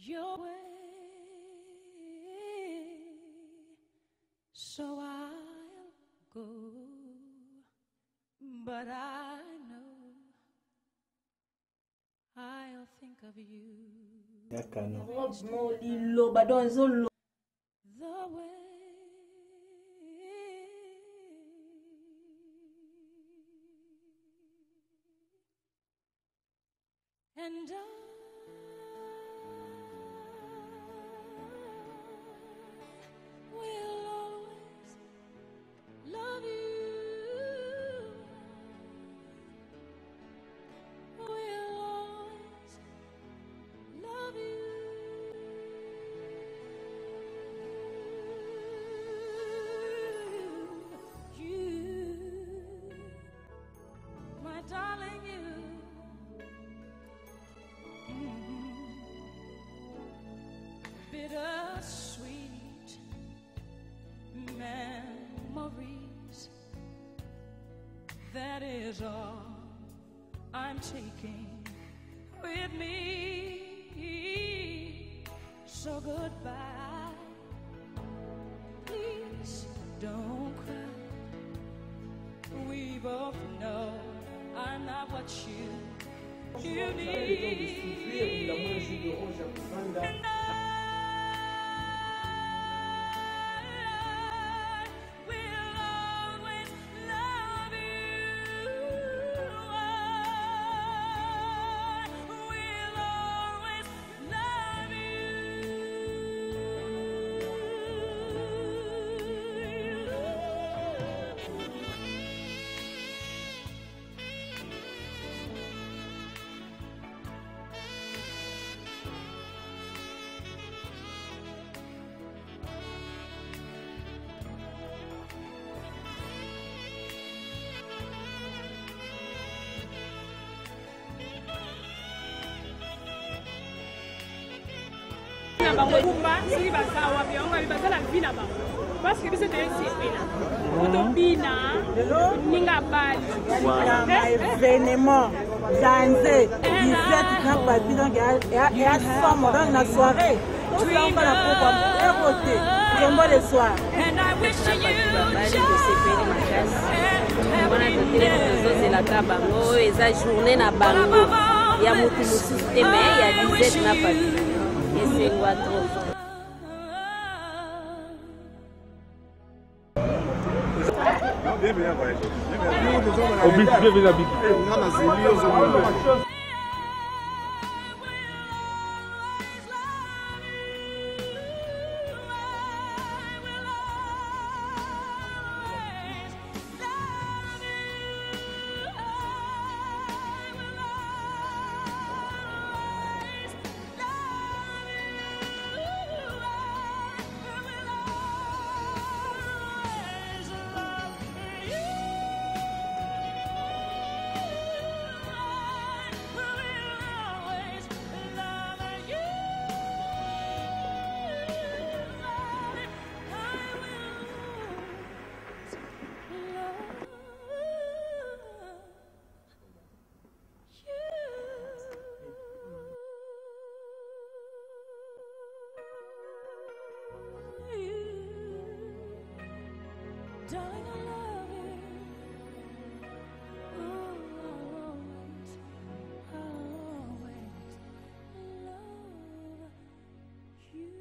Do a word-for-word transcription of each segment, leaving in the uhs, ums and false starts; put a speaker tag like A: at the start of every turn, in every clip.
A: your way, so I'll go, but I know I'll think of you the way. And I will always love you. Will always love you. You, my darling, you. Bittersweet memories, that is all I'm taking with me. So goodbye, please don't cry. We both know I'm not what you, you need. And I parce que c'est un
B: événement dansé dix-sept na papi donc et à somme dans la soirée on va la côté j'aime le soir
C: and I wish you just la tabango eza journée na bango ya mutu mususu te mais ya dix-sept na papi et c'est quoi trop.
A: Darling, I love you. Ooh, I'll always, I'll always love you.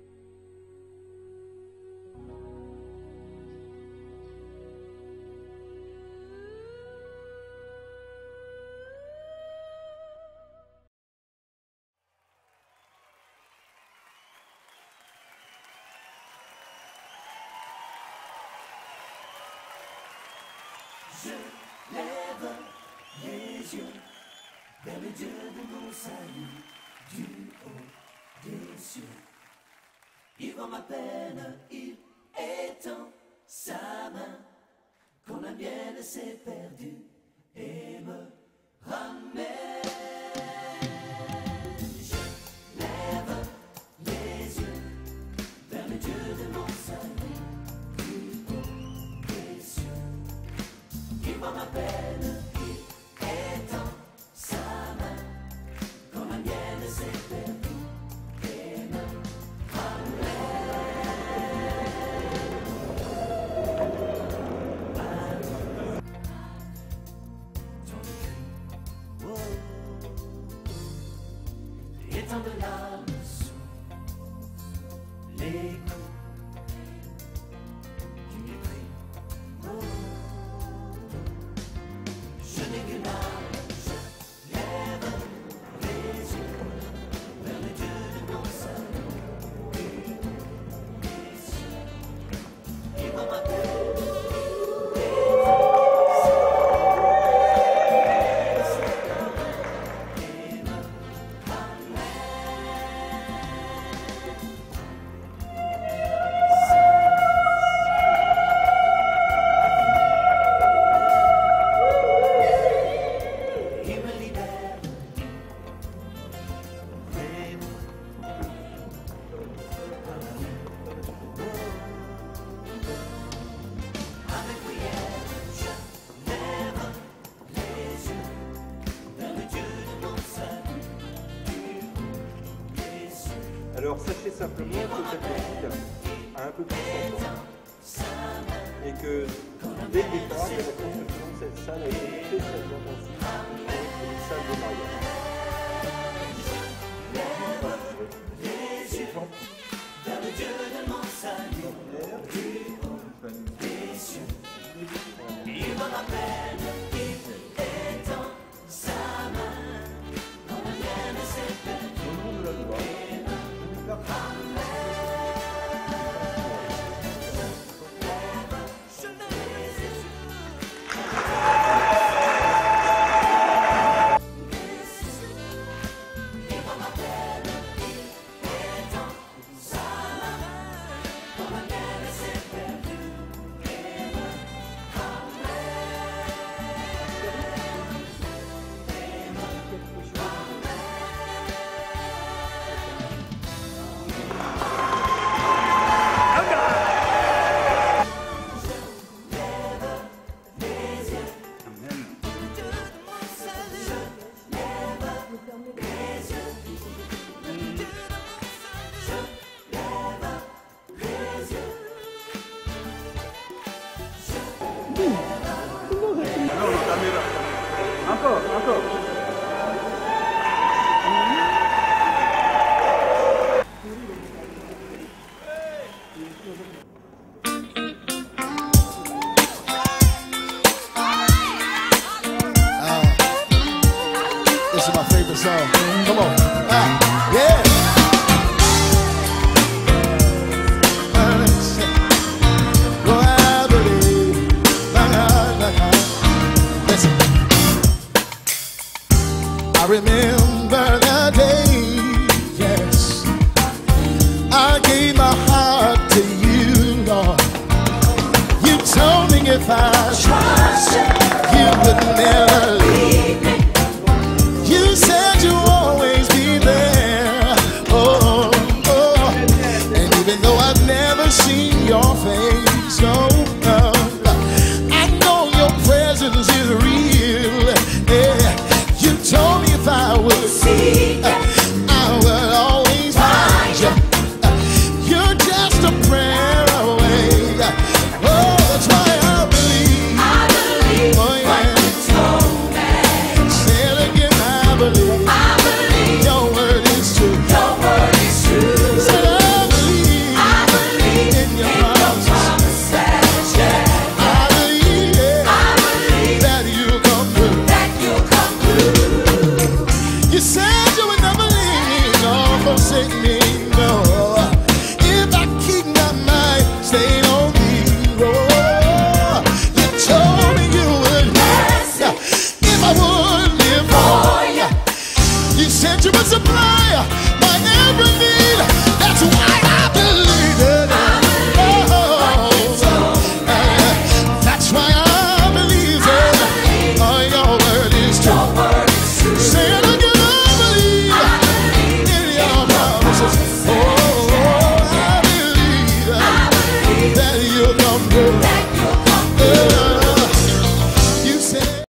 D: Je lève les yeux vers le Dieu de mon salut, du haut des cieux. Il voit ma peine, il étend sa main, quand la mienne s'est perdue et me ramène. Je lève les yeux vers le Dieu de mon salut, du haut des cieux. Il voit ma peine, il étend sa main, quand la mienne s'est perdue. dans de larmes sous les coups du mépris. Oh, je n'ai qu'une âme, je lève les yeux vers le Dieu de mon salut. Les cieux qui vont m'appeler.
E: Alors sachez simplement que cette musique a un peu plus de cent ans et que dès le départ de la construction de cette salle a été spécialement conçue pour une salle de mariage.
D: Vers le Dieu de mon salut, des cieux, il me rappelle qu'il étend sa main dans la mienne s'est perdue.
E: Au nom de la loi,
F: Encore, encore.
G: This is my favorite song. Come on. Ah, yeah. Well, I believe. Listen. I remember the day, yes, I gave my heart to you, Lord. You told me if I trust you, you would never leave me. You said you'd always be there. Oh, oh. And even though I've never seen your face, no, no, I know your presence is real. Yeah. You told me if I would see, I would always find you. You're just a prayer away. Oh, that's why I believe. I believe. Oh, yeah. What you told me. Say it again. I believe. I believe. Your word is true. Your word is true. Say I believe. I believe in your promises. Yeah. I believe. Yeah. I believe that you'll come through. That you'll come through. You said you would never leave me nor forsake me.